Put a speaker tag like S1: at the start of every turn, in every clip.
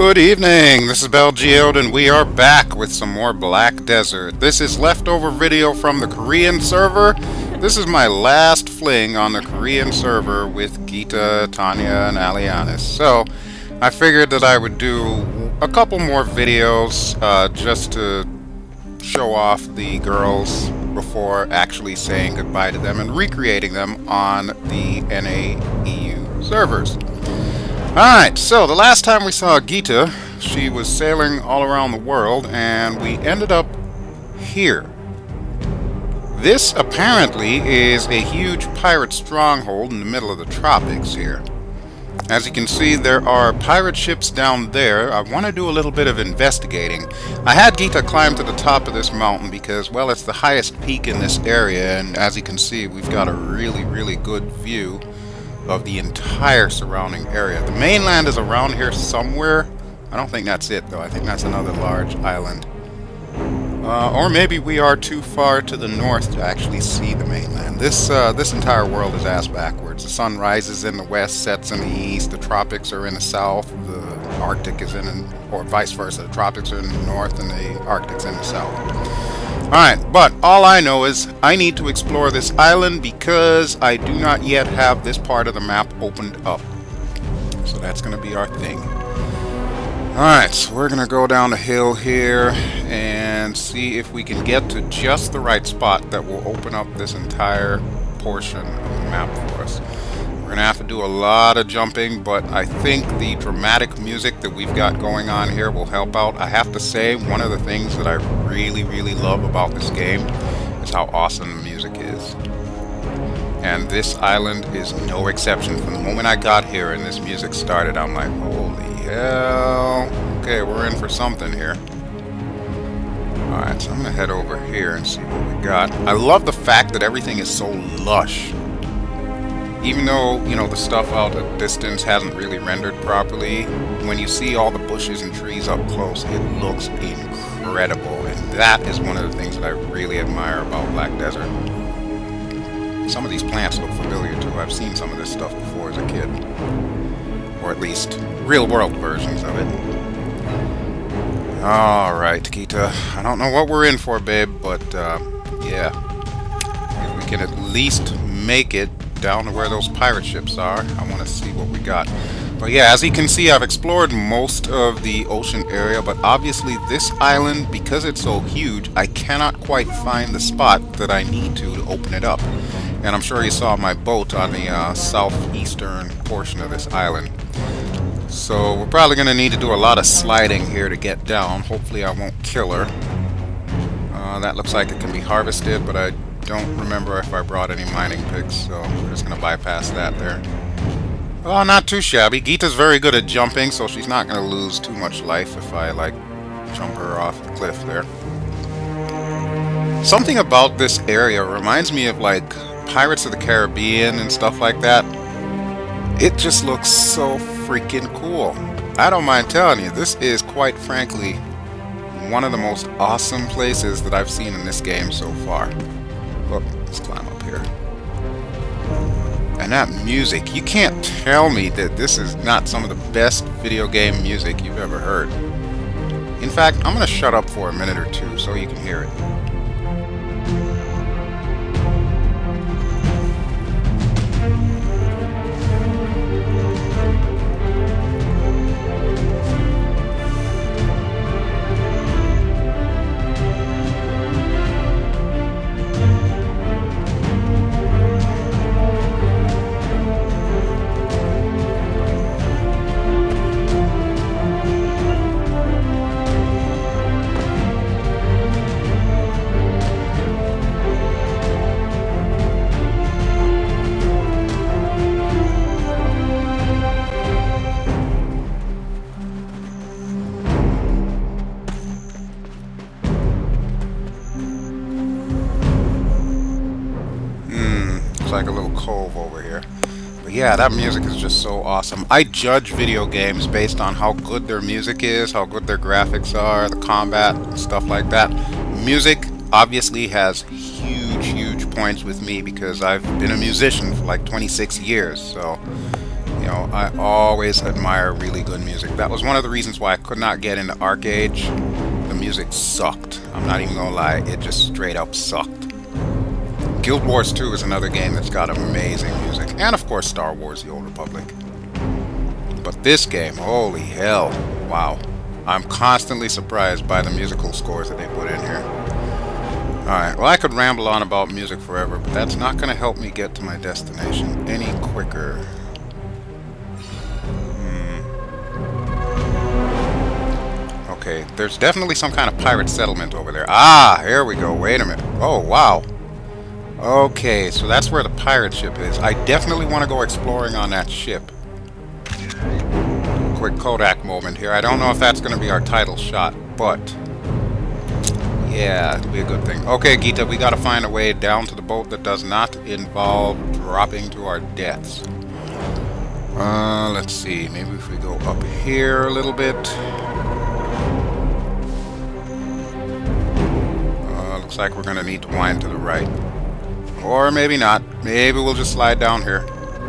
S1: Good evening, this is BelGeode and we are back with some more Black Desert. This is leftover video from the Korean server. This is my last fling on the Korean server with Ghita, Tanya, and Alianis. So, I figured that I would do a couple more videos just to show off the girls before actually saying goodbye to them and recreating them on the NAEU servers. Alright, so the last time we saw Ghita, she was sailing all around the world, and we ended up here. This apparently is a huge pirate stronghold in the middle of the tropics here. As you can see, there are pirate ships down there. I want to do a little bit of investigating. I had Ghita climb to the top of this mountain because, well, it's the highest peak in this area, and as you can see, we've got a really good view of the entire surrounding area. The mainland is around here somewhere. I don't think that's it, though. I think that's another large island. Or maybe we are too far to the north to actually see the mainland. This entire world is ass backwards. The sun rises in the west, sets in the east, the tropics are in the south, the Arctic is or vice versa. The tropics are in the north and the Arctic's in the south. Alright, but all I know is I need to explore this island because I do not yet have this part of the map opened up. So that's going to be our thing. Alright, so we're going to go down the hill here and see if we can get to just the right spot that will open up this entire portion of the map for us. We're going to have to do a lot of jumping, but I think the dramatic music that we've got going on here will help out. I have to say, one of the things that I really love about this game is how awesome the music is. And this island is no exception. From the moment I got here and this music started, I'm like, holy hell. Okay, we're in for something here. Alright, so I'm going to head over here and see what we got. I love the fact that everything is so lush. Even though, you know, the stuff out at distance hasn't really rendered properly, when you see all the bushes and trees up close, it looks incredible. And that is one of the things that I really admire about Black Desert. Some of these plants look familiar too. I've seen some of this stuff before as a kid. Or at least real-world versions of it. Alright, Ghita. I don't know what we're in for, babe, but, yeah. If we can at least make it down to where those pirate ships are, I want to see what we got. But yeah, as you can see, I've explored most of the ocean area, but obviously this island, because it's so huge, I cannot quite find the spot that I need to open it up. And I'm sure you saw my boat on the southeastern portion of this island. So we're probably going to need to do a lot of sliding here to get down. Hopefully I won't kill her. That looks like it can be harvested, but I don't remember if I brought any mining picks, so we're just going to bypass that there. Oh, not too shabby. Ghita's very good at jumping, so she's not going to lose too much life if I, like, jump her off the cliff there. Something about this area reminds me of, like, Pirates of the Caribbean and stuff like that. It just looks so freaking cool. I don't mind telling you, this is, quite frankly, one of the most awesome places that I've seen in this game so far. Oh, let's climb up here. And that music, you can't tell me that this is not some of the best video game music you've ever heard. In fact, I'm going to shut up for a minute or two so you can hear it. Like a little cove over here. But yeah, that music is just so awesome. I judge video games based on how good their music is, how good their graphics are, the combat, stuff like that. Music obviously has huge points with me because I've been a musician for like 26 years, so you know, I always admire really good music. That was one of the reasons why I could not get into Arc Age. The music sucked. I'm not even gonna lie, it just straight up sucked. Guild Wars 2 is another game that's got amazing music. And of course Star Wars: The Old Republic. But this game, holy hell, wow. I'm constantly surprised by the musical scores that they put in here. Alright, well I could ramble on about music forever, but that's not going to help me get to my destination any quicker. Okay, there's definitely some kind of pirate settlement over there. Ah, here we go, wait a minute. Oh, wow. Okay, so that's where the pirate ship is. I definitely want to go exploring on that ship. Quick Kodak moment here. I don't know if that's going to be our title shot, but yeah, it'll be a good thing. Okay, Ghita, we got to find a way down to the boat that does not involve dropping to our deaths. Let's see. Maybe if we go up here a little bit. Looks like we're going to need to wind to the right. Or maybe not. Maybe we'll just slide down here.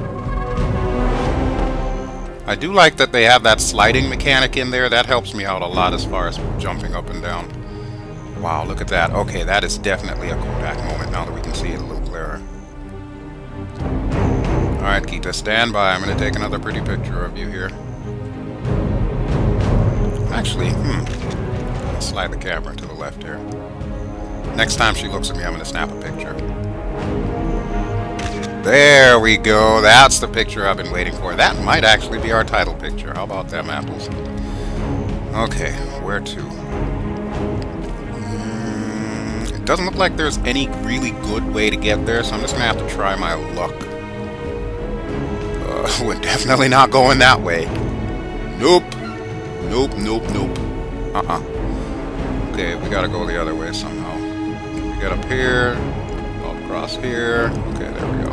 S1: I do like that they have that sliding mechanic in there. That helps me out a lot as far as jumping up and down. Wow, look at that. Okay, that is definitely a Kodak moment now that we can see it a little clearer. Alright, Ghita, stand by. I'm going to take another pretty picture of you here. Actually, I'll slide the camera to the left here. Next time she looks at me, I'm going to snap a picture. There we go. That's the picture I've been waiting for. That might actually be our title picture. How about them apples? Okay, where to? It doesn't look like there's any really good way to get there, so I'm just going to have to try my luck. We're definitely not going that way. Nope. Nope, nope, nope. Okay, we got to go the other way somehow. We get up here. Go across here. Okay, there we go.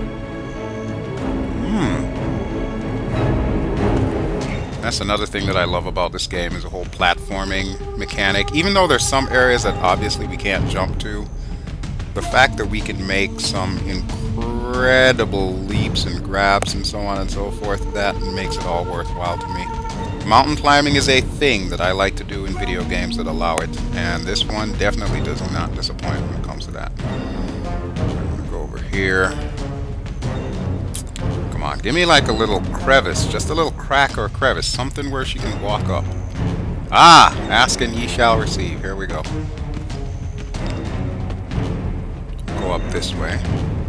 S1: That's another thing that I love about this game is the whole platforming mechanic. Even though there's some areas that obviously we can't jump to, the fact that we can make some incredible leaps and grabs and so on and so forth, that makes it all worthwhile to me. Mountain climbing is a thing that I like to do in video games that allow it, and this one definitely does not disappoint when it comes to that. I'm gonna go over here. Come on, give me like a little crevice, just a little crack or crevice, something where she can walk up. Ah! Ask and ye shall receive. Here we go. Go up this way.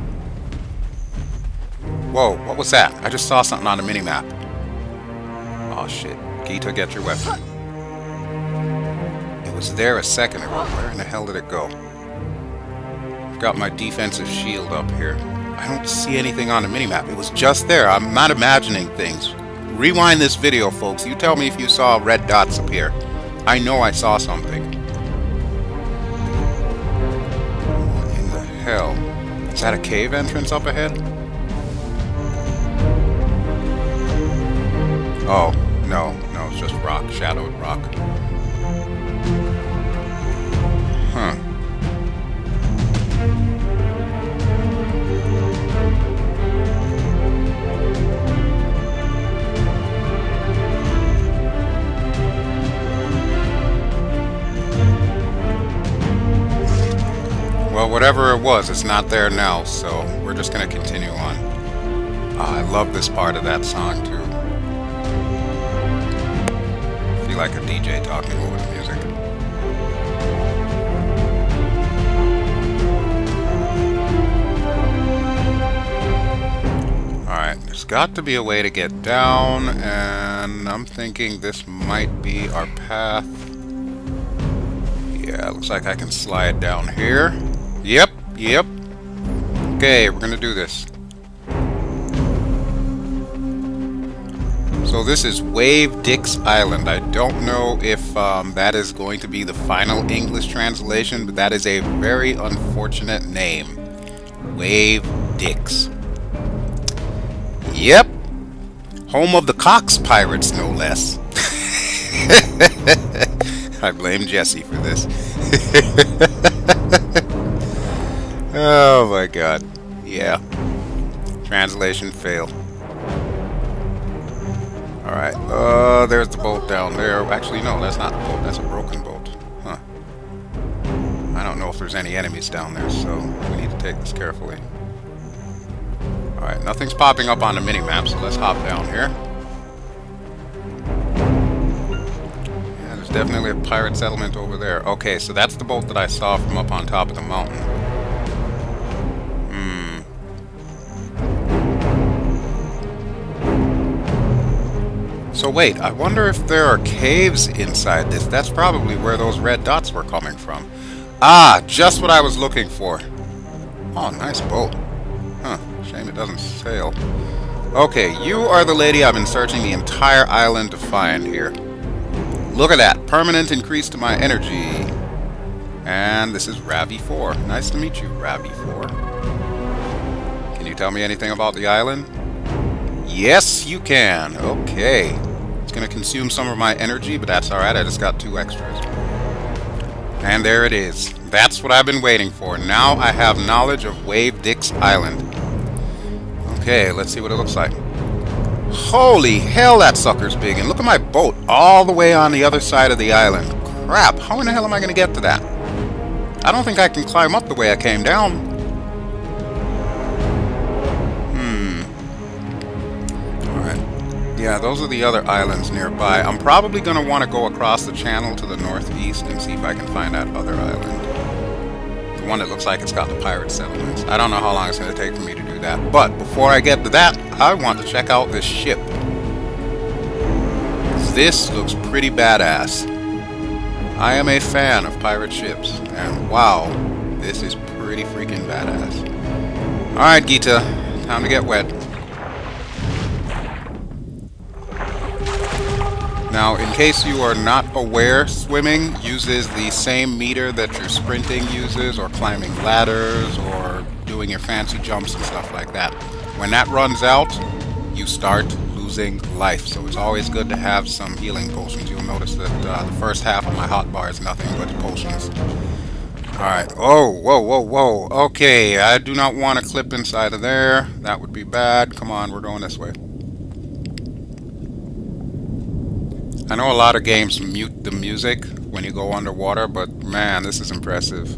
S1: Whoa, what was that? I just saw something on the minimap. Oh shit. Ghita, get your weapon. It was there a second ago. Where in the hell did it go? I've got my defensive shield up here. I don't see anything on the minimap. It was just there. I'm not imagining things. Rewind this video, folks. You tell me if you saw red dots appear. I know I saw something. What in the hell? Is that a cave entrance up ahead? Oh, no. No, it's just rock. Shadowed rock. Huh. Well, whatever it was, it's not there now, so we're just going to continue on. I love this part of that song, too. I feel like a DJ talking over the music. Alright, there's got to be a way to get down, and I'm thinking this might be our path. Yeah, looks like I can slide down here. Yep, yep. Okay, we're gonna do this. So this is Wave Dicks Island. I don't know if that is going to be the final English translation, but that is a very unfortunate name. Wave Dicks. Yep. Home of the Cox Pirates, no less. I blame Jesse for this. Oh my god. Yeah. Translation fail. Alright, there's the boat down there. Actually, no, that's not a boat. That's a broken boat. Huh. I don't know if there's any enemies down there, so we need to take this carefully. Alright, nothing's popping up on the mini-map, so let's hop down here. Yeah, there's definitely a pirate settlement over there. Okay, so that's the boat that I saw from up on top of the mountain. So wait, I wonder if there are caves inside this. That's probably where those red dots were coming from. Ah, just what I was looking for. Oh, nice boat. Huh, shame it doesn't sail. Okay, you are the lady I've been searching the entire island to find here. Look at that, permanent increase to my energy. And this is Ravi 4. Nice to meet you, Ravi 4. Can you tell me anything about the island? Yes, you can. Okay. It's going to consume some of my energy, but that's alright. I just got 2 extras. And there it is. That's what I've been waiting for. Now I have knowledge of Wave Dix Island. Okay, let's see what it looks like. Holy hell, that sucker's big. And look at my boat all the way on the other side of the island. Crap, how in the hell am I going to get to that? I don't think I can climb up the way I came down. Yeah, those are the other islands nearby. I'm probably going to want to go across the channel to the northeast and see if I can find that other island. The one that looks like it's got the pirate settlements. I don't know how long it's going to take for me to do that. But before I get to that, I want to check out this ship. This looks pretty badass. I am a fan of pirate ships. And wow, this is pretty freaking badass. Alright, Ghita. Time to get wet. Now, in case you are not aware, swimming uses the same meter that your sprinting uses, or climbing ladders, or doing your fancy jumps and stuff like that. When that runs out, you start losing life, so it's always good to have some healing potions. You'll notice that the first half of my hotbar is nothing but potions. Alright, oh, whoa, whoa, whoa, okay, I do not want to clip inside of there. That would be bad. Come on, we're going this way. I know a lot of games mute the music when you go underwater, but man, this is impressive.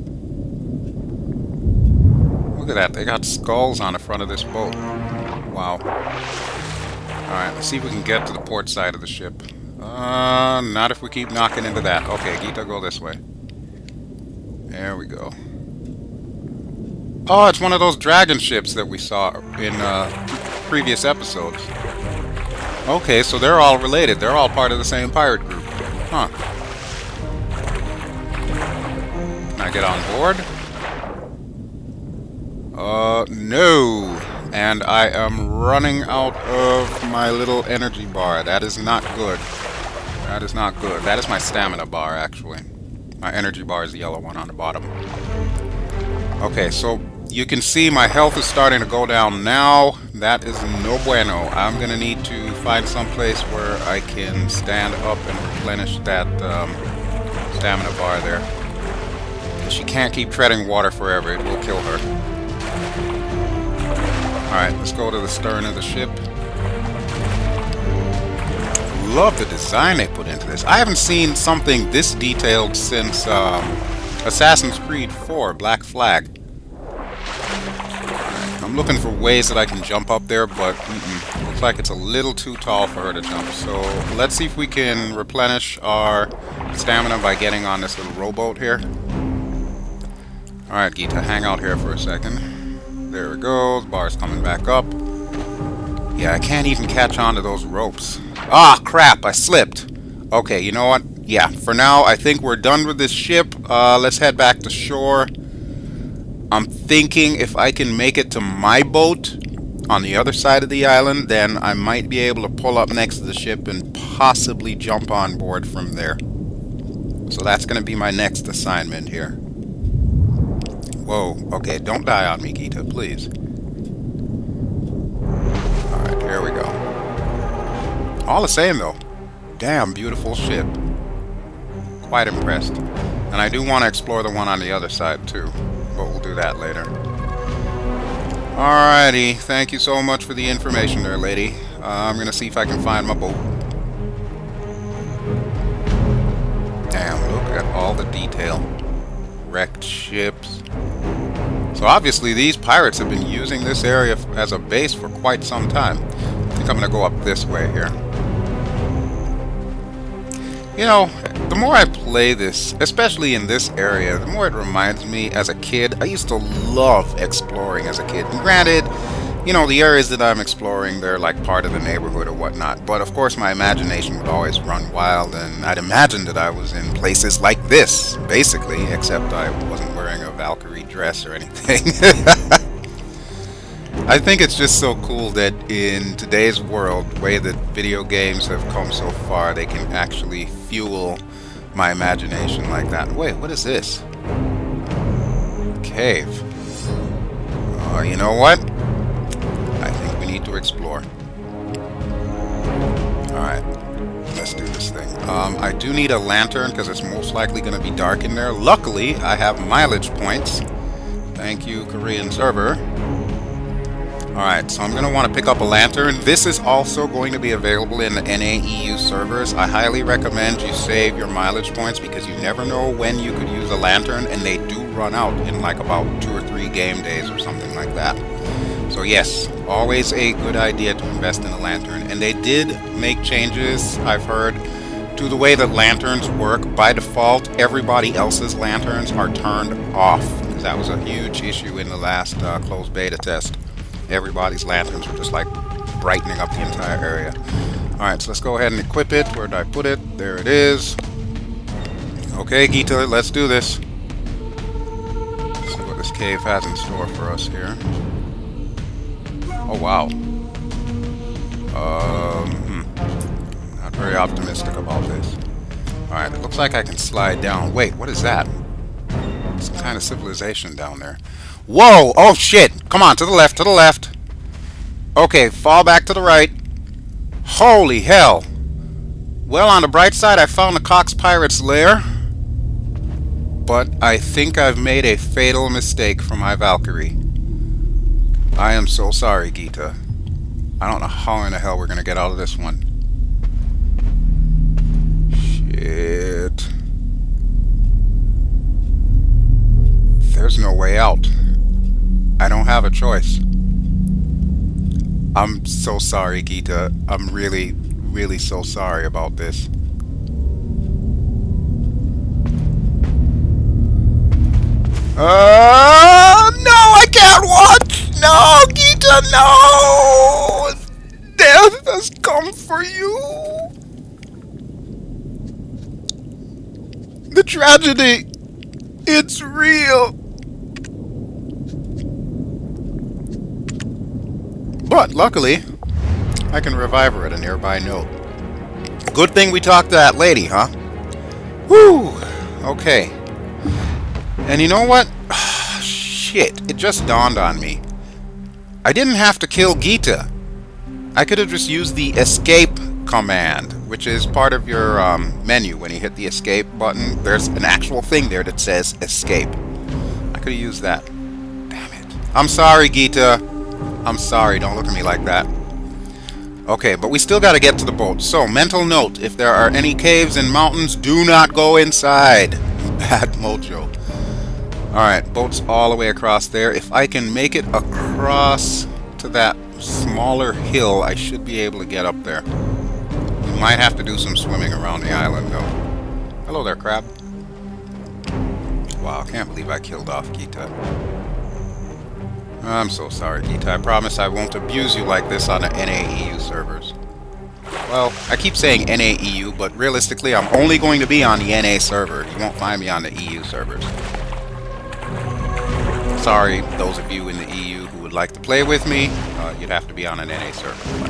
S1: Look at that, they got skulls on the front of this boat. Wow. Alright, let's see if we can get to the port side of the ship. Not if we keep knocking into that. Okay, Ghita, go this way. There we go. Oh, it's one of those dragon ships that we saw in previous episodes. Okay, so they're all related. They're all part of the same pirate group. Huh. Can I get on board? No. And I am running out of my little energy bar. That is not good. That is not good. That is my stamina bar, actually. My energy bar is the yellow one on the bottom. Okay, so you can see my health is starting to go down now. That is no bueno. I'm going to need to find some place where I can stand up and replenish that stamina bar there. She can't keep treading water forever. It will kill her. Alright, let's go to the stern of the ship. Love the design they put into this. I haven't seen something this detailed since Assassin's Creed 4, Black Flag. I'm looking for ways that I can jump up there, but looks like it's a little too tall for her to jump. So let's see if we can replenish our stamina by getting on this little rowboat here. Alright, Ghita, hang out here for a second. There it goes. Bar's coming back up. Yeah, I can't even catch on to those ropes. Ah, crap, I slipped. Okay, you know what? Yeah, for now, I think we're done with this ship. Let's head back to shore. I'm thinking if I can make it to my boat on the other side of the island, then I might be able to pull up next to the ship and possibly jump on board from there. So that's going to be my next assignment here. Whoa, okay, don't die on me, Ghita, please. Alright, here we go. All the same, though. Damn beautiful ship. Quite impressed. And I do want to explore the one on the other side, too. But we'll do that later. Alrighty, thank you so much for the information there, lady. I'm gonna see if I can find my boat. Damn, look at all the detail. Wrecked ships. So obviously these pirates have been using this area as a base for quite some time. I think I'm gonna go up this way here. You know, the more I play this, especially in this area, the more it reminds me as a kid. I used to love exploring as a kid. And granted, you know, the areas that I'm exploring, they're like part of the neighborhood or whatnot. But of course my imagination would always run wild, and I'd imagine that I was in places like this, basically, except I wasn't wearing a Valkyrie dress or anything. I think it's just so cool that in today's world, the way that video games have come so far, they can actually fuel my imagination like that. Wait, what is this? Cave. You know what? I think we need to explore. Alright, let's do this thing. I do need a lantern because it's most likely going to be dark in there. Luckily, I have mileage points. Thank you, Korean server. Alright, so I'm going to want to pick up a lantern. This is also going to be available in the NAEU servers. I highly recommend you save your mileage points because you never know when you could use a lantern, and they do run out in like about 2 or 3 game days or something like that. So yes, always a good idea to invest in a lantern. And they did make changes, I've heard, to the way that lanterns work. By default, everybody else's lanterns are turned off. That was a huge issue in the last closed beta test. Everybody's lanterns were just like brightening up the entire area. Alright, so let's go ahead and equip it. Where did I put it? There it is. Okay, Ghita, let's do this. Let's see what this cave has in store for us here. Oh, wow. Not very optimistic about this. Alright, it looks like I can slide down. Wait, what is that? Some kind of civilization down there. Whoa! Oh, shit! Come on, to the left, to the left. Okay, fall back to the right. Holy hell! Well, on the bright side, I found the Cox Pirate's lair. But I think I've made a fatal mistake for my Valkyrie. I am so sorry, Ghita. I don't know how in the hell we're gonna get out of this one. Shit. There's no way out. I don't have a choice. I'm so sorry, Ghita. I'm really, really so sorry about this. No, I can't watch! No, Ghita, no! Death has come for you! The tragedy, it's real! But, luckily, I can revive her at a nearby node. Good thing we talked to that lady, huh? Whew! Okay. And you know what? Shit, it just dawned on me. I didn't have to kill Ghita. I could have just used the escape command, which is part of your menu. When you hit the escape button, there's an actual thing there that says escape. I could have used that. Damn it. I'm sorry, Ghita. I'm sorry, don't look at me like that. Okay, but we still gotta get to the boat. So, mental note, if there are any caves and mountains, do not go inside. Bad mojo. Alright, boat's all the way across there. If I can make it across to that smaller hill, I should be able to get up there. We might have to do some swimming around the island, though. Hello there, crab. Wow, I can't believe I killed off Ghita. I'm so sorry, Ghita. I promise I won't abuse you like this on the NAEU servers. Well, I keep saying NAEU, but realistically, I'm only going to be on the NA server. You won't find me on the EU servers. Sorry, those of you in the EU who would like to play with me, you'd have to be on an NA server.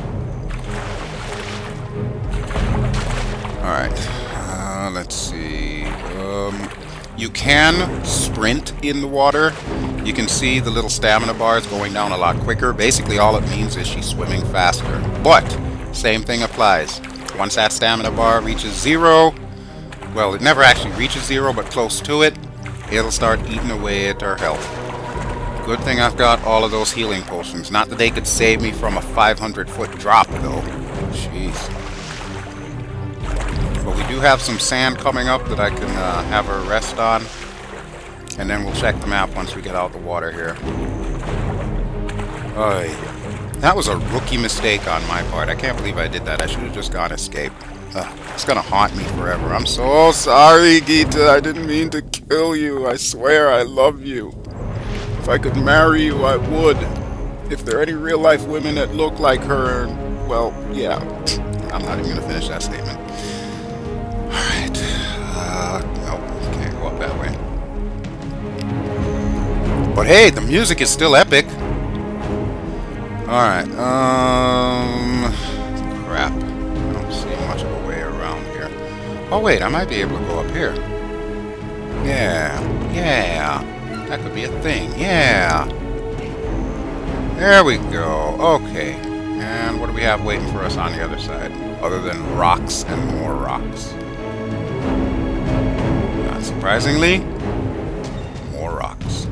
S1: Alright, let's see. You can sprint in the water. You can see the little stamina bars going down a lot quicker. Basically, all it means is she's swimming faster. But, same thing applies. Once that stamina bar reaches 0, well, it never actually reaches 0, but close to it, it'll start eating away at her health. Good thing I've got all of those healing potions. Not that they could save me from a 500-foot drop, though. Jeez. But we do have some sand coming up that I can have her rest on. And then we'll check the map once we get out of the water here. Oy. That was a rookie mistake on my part. I can't believe I did that. I should have just gone escape. It's gonna haunt me forever. I'm so sorry, Ghita. I didn't mean to kill you. I swear I love you. If I could marry you, I would. If there are any real-life women that look like her, well, yeah. I'm not even gonna finish that statement. Alright. No, can't go up that way. But hey, the music is still epic. Alright, crap. I don't see much of a way around here. Oh wait, I might be able to go up here. Yeah. That could be a thing. Yeah. There we go. Okay. And what do we have waiting for us on the other side? Other than rocks and more rocks. Not surprisingly, more rocks.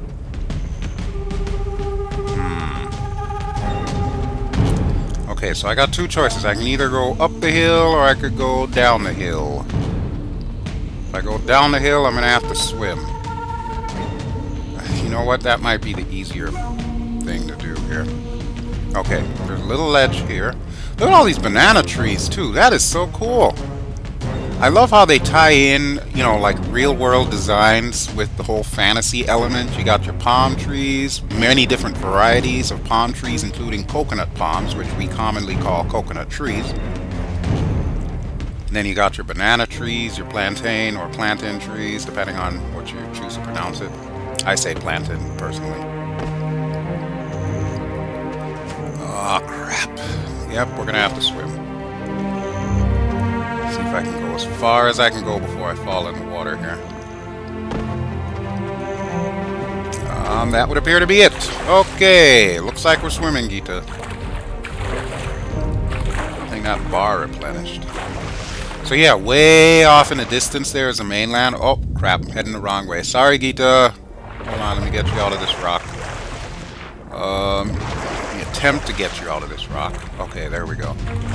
S1: Okay, so I got two choices. I can either go up the hill or I could go down the hill. If I go down the hill, I'm going to have to swim. You know what? That might be the easier thing to do here. Okay, there's a little ledge here. Look at all these banana trees, too. That is so cool. I love how they tie in, you know, like real-world designs with the whole fantasy element. You got your palm trees, many different varieties of palm trees, including coconut palms, which we commonly call coconut trees. And then you got your banana trees, your plantain or plantain trees, depending on what you choose to pronounce it. I say plantain, personally. Oh, crap. Yep, we're gonna have to swim. See if I can go as far as I can go before I fall in the water here. That would appear to be it. Okay, looks like we're swimming, Ghita. I think that bar replenished. So yeah, way off in the distance there is the mainland. Oh, crap, I'm heading the wrong way. Sorry, Ghita. Hold on, let me get you out of this rock. Let me attempt to get you out of this rock. Okay, there we go.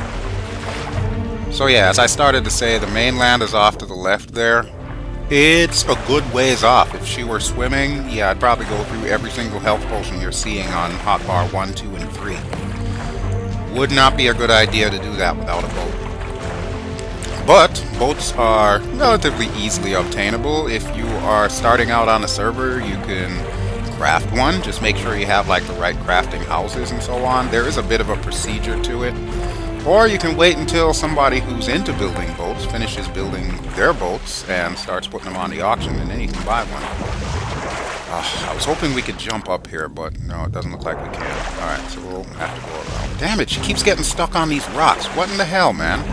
S1: So yeah, as I started to say, the mainland is off to the left there. It's a good ways off. If she were swimming, yeah, I'd probably go through every single health potion you're seeing on hotbar 1, 2, and 3. Would not be a good idea to do that without a boat. But boats are relatively easily obtainable. If you are starting out on a server, you can craft one. Just make sure you have like the right crafting houses and so on. There is a bit of a procedure to it. Or you can wait until somebody who's into building boats finishes building their boats and starts putting them on the auction, and then you can buy one. I was hoping we could jump up here, but no, it doesn't look like we can. Alright, so we'll have to go around. Damn it, she keeps getting stuck on these rocks. What in the hell, man?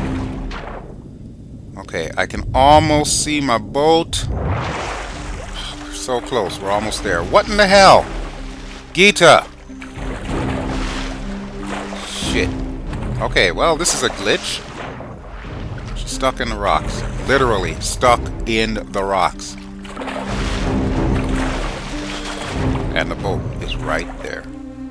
S1: Okay, I can almost see my boat. We're so close, we're almost there. What in the hell? Ghita! Shit. Okay, well, this is a glitch. She's stuck in the rocks. Literally, stuck in the rocks. And the boat is right there.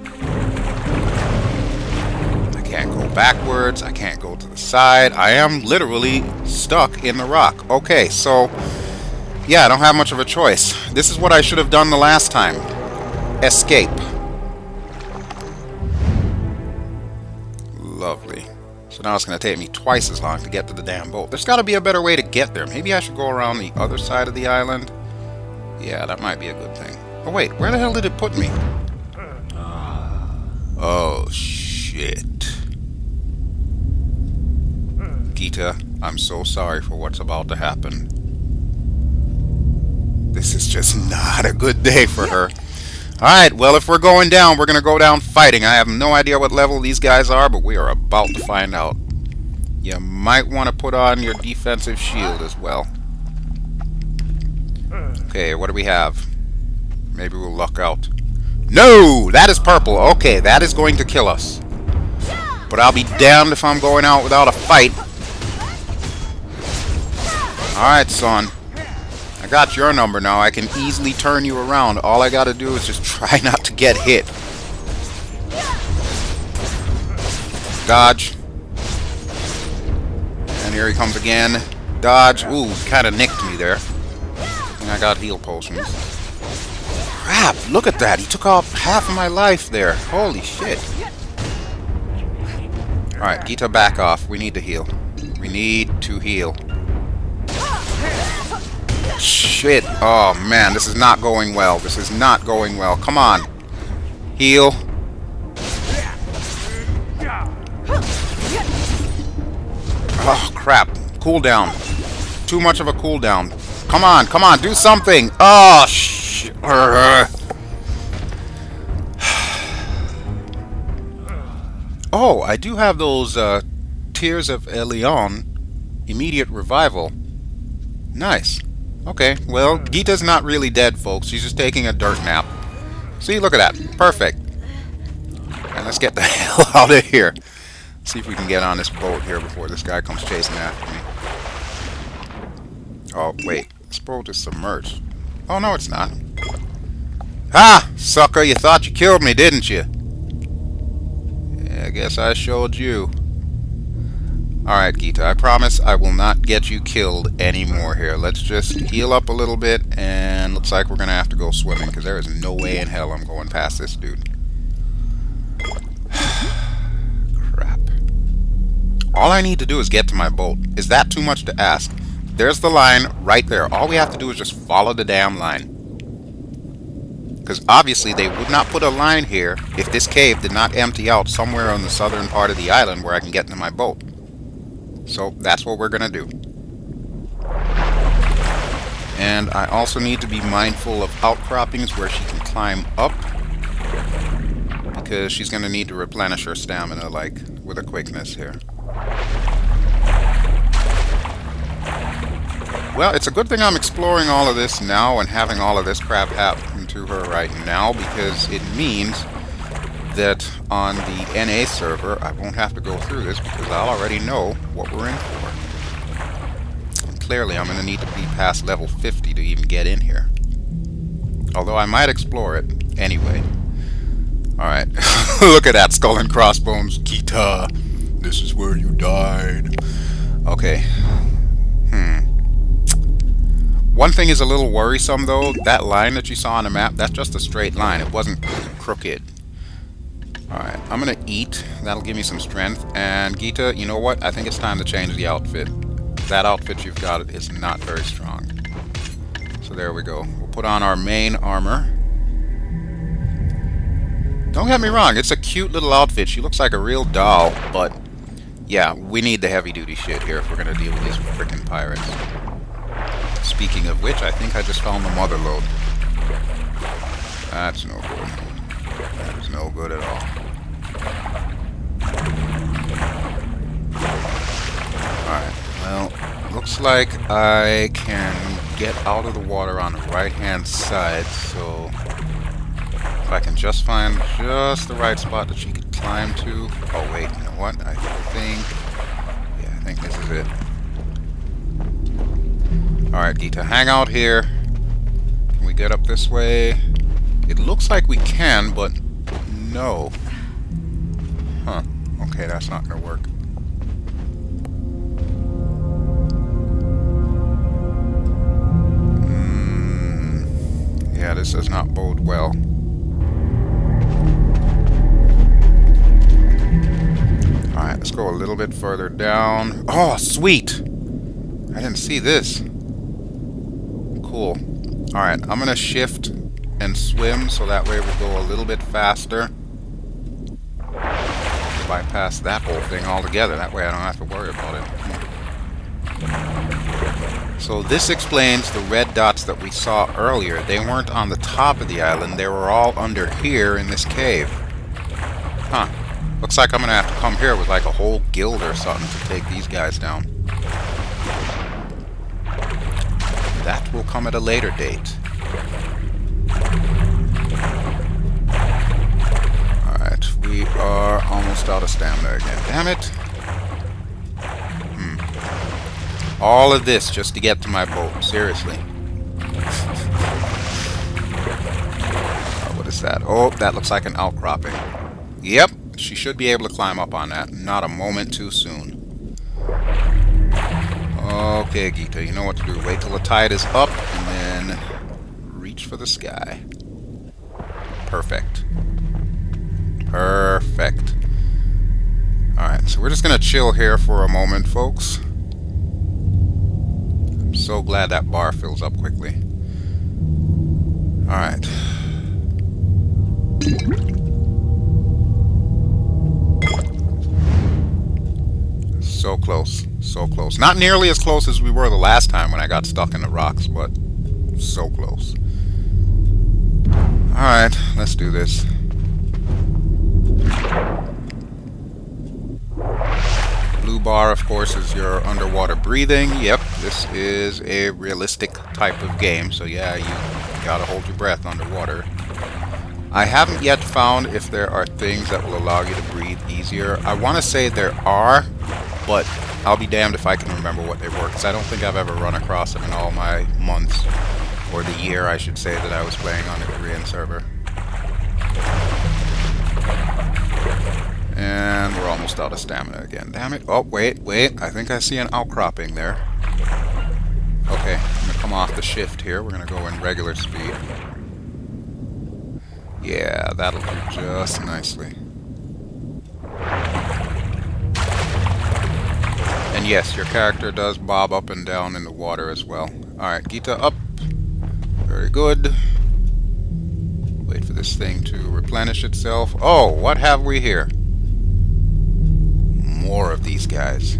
S1: I can't go backwards. I can't go to the side. I am literally stuck in the rock. Okay, so, yeah, I don't have much of a choice. This is what I should have done the last time. Escape. Lovely. So now it's going to take me twice as long to get to the damn boat. There's got to be a better way to get there. Maybe I should go around the other side of the island. Yeah, that might be a good thing. Oh wait, where the hell did it put me? Oh shit. Ghita, I'm so sorry for what's about to happen. This is just not a good day for her. Alright, well, if we're going down, we're going to go down fighting. I have no idea what level these guys are, but we are about to find out. You might want to put on your defensive shield as well. Okay, what do we have? Maybe we'll luck out. No! That is purple. Okay, that is going to kill us. But I'll be damned if I'm going out without a fight. Alright, son. I I got your number now. I can easily turn you around. All I gotta do is just try not to get hit. Dodge. And here he comes again. Dodge. Ooh, kind of nicked me there. And I got heal potions. Crap, look at that. He took off half of my life there. Holy shit. Alright, Ghita, back off. We need to heal. We need to heal. Shit. Oh, man. This is not going well. This is not going well. Come on. Heal. Oh, crap. Cooldown. Too much of a cooldown. Come on. Come on. Do something. Oh, shit. Oh, I do have those Tears of Elion. Immediate revival. Nice. Okay, well, Ghita's not really dead, folks. She's just taking a dirt nap. See, look at that. Perfect. And let's get the hell out of here. See if we can get on this boat here before this guy comes chasing after me. Oh, wait. This boat is submerged. Oh, no, it's not. Ha! Sucker, you thought you killed me, didn't you? Yeah, I guess I showed you. Alright, Ghita, I promise I will not get you killed anymore here. Let's just heal up a little bit, and looks like we're going to have to go swimming, because there is no way in hell I'm going past this dude. Crap. All I need to do is get to my boat. Is that too much to ask? There's the line right there. All we have to do is just follow the damn line. Because obviously they would not put a line here if this cave did not empty out somewhere on the southern part of the island where I can get into my boat. So that's what we're gonna do. And I also need to be mindful of outcroppings where she can climb up, because she's gonna need to replenish her stamina, like, with a quickness here. Well, it's a good thing I'm exploring all of this now and having all of this crap happen to her right now, because it means that on the NA server I won't have to go through this, because I'll already know what we're in for. And clearly I'm going to need to be past level 50 to even get in here. Although I might explore it anyway. Alright, look at that skull and crossbones. Ghita, this is where you died. Okay. One thing is a little worrisome though. That line that you saw on the map, that's just a straight line. It wasn't crooked. Alright, I'm gonna eat. That'll give me some strength. And Ghita, you know what? I think it's time to change the outfit. That outfit you've got is not very strong. So there we go. We'll put on our main armor. Don't get me wrong, it's a cute little outfit. She looks like a real doll, but yeah, we need the heavy-duty shit here if we're gonna deal with these frickin' pirates. Speaking of which, I think I just found the mother lode. That's no good. That is no good at all. Alright, well, looks like I can get out of the water on the right-hand side, so if I can just find just the right spot that she could climb to. Oh wait, you know what? I think this is it. Alright, Ghita, hang out here. Can we get up this way? It looks like we can, but no. Huh. Okay, that's not gonna work. Yeah, this does not bode well. Alright, let's go a little bit further down. Oh, sweet! I didn't see this. Cool. Alright, I'm gonna shift and swim so that way we'll go a little bit faster. Bypass that whole thing altogether. That way I don't have to worry about it. So this explains the red dots that we saw earlier. They weren't on the top of the island. They were all under here in this cave. Huh. Looks like I'm gonna have to come here with like a whole guild or something to take these guys down. That will come at a later date. Alright, we are almost out of stamina again. Damn it! All of this just to get to my boat. Seriously. What's that? Oh, that looks like an outcropping. Yep, she should be able to climb up on that. Not a moment too soon. Okay, Ghita, you know what to do. Wait till the tide is up, and then reach for the sky. Perfect. Perfect. Alright, so we're just gonna chill here for a moment, folks. I'm so glad that bar fills up quickly. Alright. So close. So close. Not nearly as close as we were the last time when I got stuck in the rocks, but so close. Alright, let's do this. Blue bar, of course, is your underwater breathing. Yep, this is a realistic type of game, so yeah, you gotta hold your breath underwater. I haven't yet found if there are things that will allow you to breathe easier. I want to say there are, but I'll be damned if I can remember what they were, because I don't think I've ever run across it in all my months, or the year, I should say, that I was playing on the Korean server. And we're almost out of stamina again. Damn it. Oh, wait. I think I see an outcropping there. Okay, I'm going to come off the shift here. We're going to go in regular speed. Yeah, that'll do just nicely. And yes, your character does bob up and down in the water as well. Alright, Ghita, up. Very good. Wait for this thing to replenish itself. Oh, what have we here? More of these guys.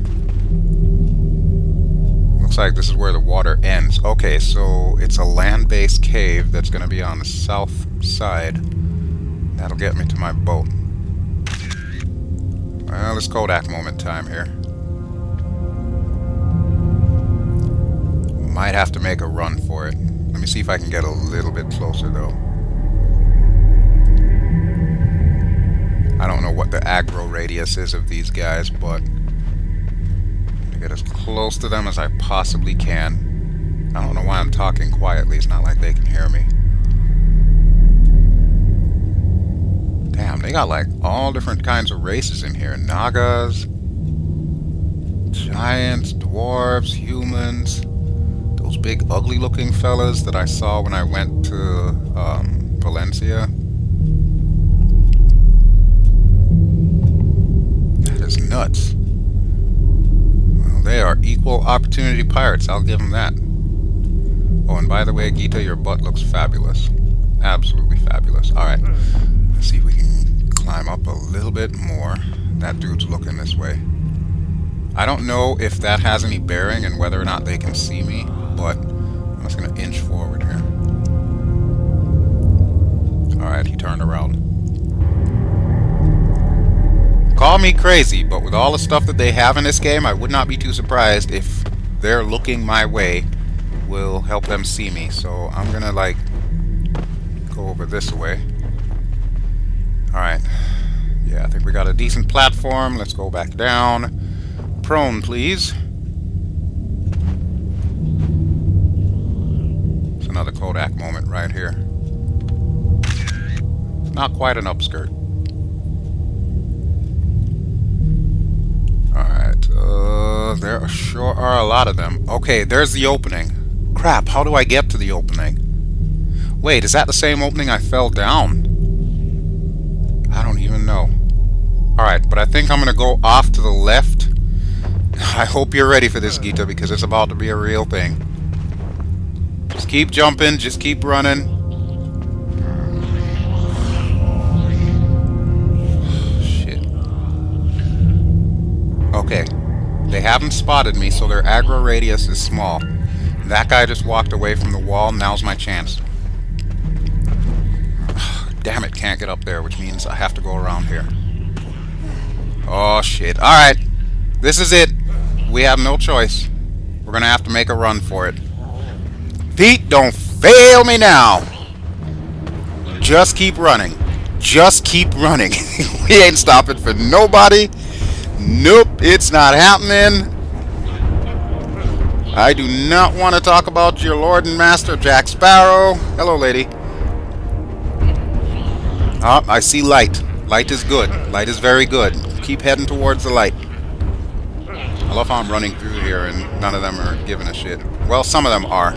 S1: Looks like this is where the water ends. Okay, so it's a land-based cave that's going to be on the south side. That'll get me to my boat. Well, it's Kodak moment time here. Might have to make a run for it. Let me see if I can get a little bit closer, though. I don't know what the aggro radius is of these guys, but I'm gonna get as close to them as I possibly can. I don't know why I'm talking quietly. It's not like they can hear me. Damn, they got like all different kinds of races in here. Nagas, giants, dwarves, humans, those big ugly looking fellas that I saw when I went to Valencia. Is nuts. Well, they are equal opportunity pirates, I'll give them that. Oh, and by the way, Ghita, your butt looks fabulous. Absolutely fabulous. Alright, let's see if we can climb up a little bit more. That dude's looking this way. I don't know if that has any bearing in whether or not they can see me, but I'm just going to inch forward here. Alright, he turned around. Call me crazy, but with all the stuff that they have in this game, I would not be too surprised if they're looking my way will help them see me. So I'm gonna like go over this way. Alright. Yeah, I think we got a decent platform. Let's go back down. Prone, please. It's another Kodak moment right here. Not quite an upskirt. There sure are a lot of them. Okay, there's the opening. Crap, how do I get to the opening? Wait, is that the same opening I fell down? I don't even know. Alright, but I think I'm going to go off to the left. I hope you're ready for this, Ghita, because it's about to be a real thing. Just keep jumping, just keep running. Shit. Okay. They haven't spotted me, so their aggro radius is small. That guy just walked away from the wall. Now's my chance. Damn it, can't get up there, which means I have to go around here. Oh, shit. Alright. This is it. We have no choice. We're gonna have to make a run for it. Pete, don't fail me now! Just keep running. Just keep running. We ain't stopping for nobody. Nope, it's not happening. I do not want to talk about your Lord and Master Jack Sparrow. Hello, lady. Oh, I see light. Light is good. Light is very good. Keep heading towards the light. I love how I'm running through here and none of them are giving a shit. Well, some of them are.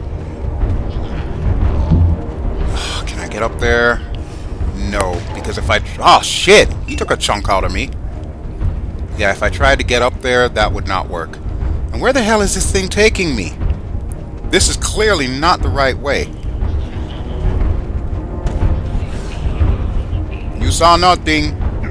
S1: Can I get up there? No, because if I... Oh, shit! He took a chunk out of me. Yeah, if I tried to get up there, that would not work. And where the hell is this thing taking me? This is clearly not the right way. You saw nothing.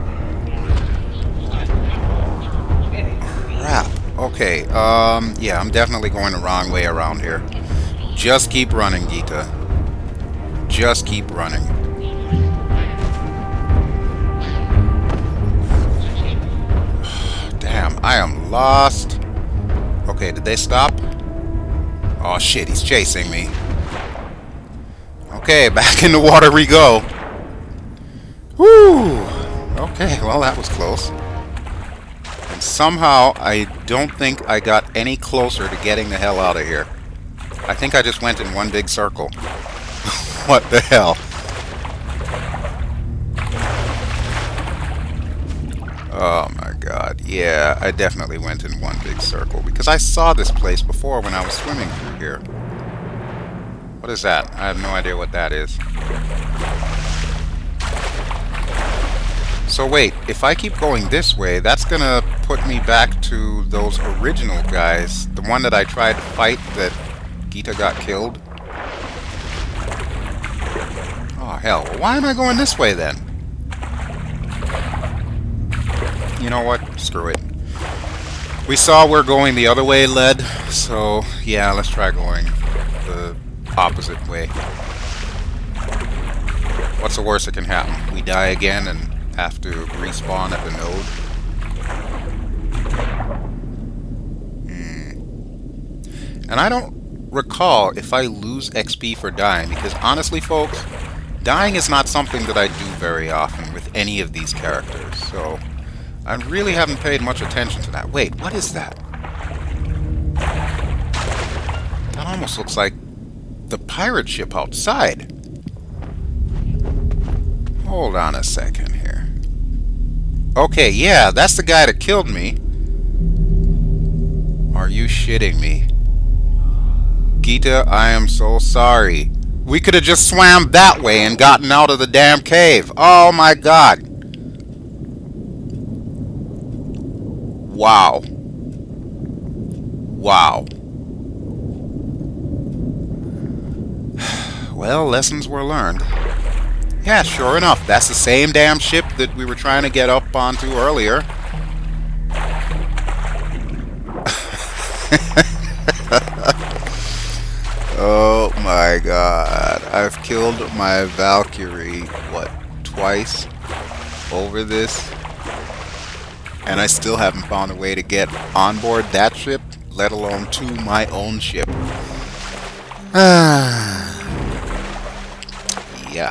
S1: Crap. Okay, yeah, I'm definitely going the wrong way around here. Just keep running, Ghita. Just keep running. Damn, I am lost. Okay, did they stop? Oh shit, he's chasing me. Okay, back in the water we go. Whew. Okay, well that was close. And somehow, I don't think I got any closer to getting the hell out of here. I think I just went in one big circle. What the hell? Oh my god. Yeah, I definitely went in one big circle. Because I saw this place before when I was swimming through here. What is that? I have no idea what that is. So wait, if I keep going this way, that's gonna put me back to those original guys. The one that I tried to fight that Ghita got killed. Oh hell, why am I going this way then? You know what? Screw it. We saw we're going the other way led, so yeah, let's try going the opposite way. What's the worst that can happen? We die again and have to respawn at the node. And I don't recall if I lose XP for dying, because honestly folks, dying is not something that I do very often with any of these characters, so I really haven't paid much attention to that. Wait, what is that? That almost looks like the pirate ship outside. Hold on a second here. Okay, yeah, that's the guy that killed me. Are you shitting me? Ghita, I am so sorry. We could have just swam that way and gotten out of the damn cave. Oh my god. Wow. Wow. Well, lessons were learned. Yeah, sure enough, that's the same damn ship that we were trying to get up onto earlier. Oh my god. I've killed my Valkyrie, what, twice over this? And I still haven't found a way to get on board that ship, let alone to my own ship. Yeah.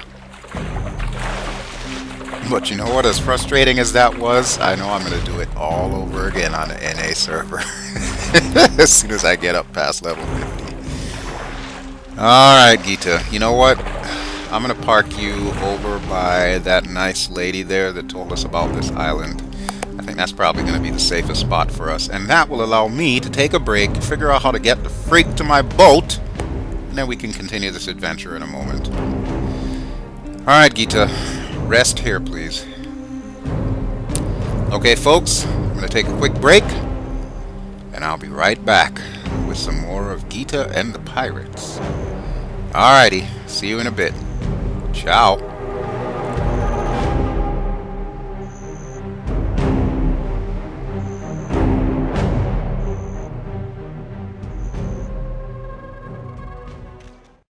S1: But you know what, as frustrating as that was, I know I'm going to do it all over again on the NA server. As soon as I get up past level 50. Alright, Ghita, you know what? I'm going to park you over by that nice lady there that told us about this island. I think that's probably going to be the safest spot for us. And that will allow me to take a break, figure out how to get the freak to my boat, and then we can continue this adventure in a moment. Alright, Ghita. Rest here, please. Okay, folks, I'm going to take a quick break, and I'll be right back with some more of Ghita and the Pirates. Alrighty, see you in a bit. Ciao.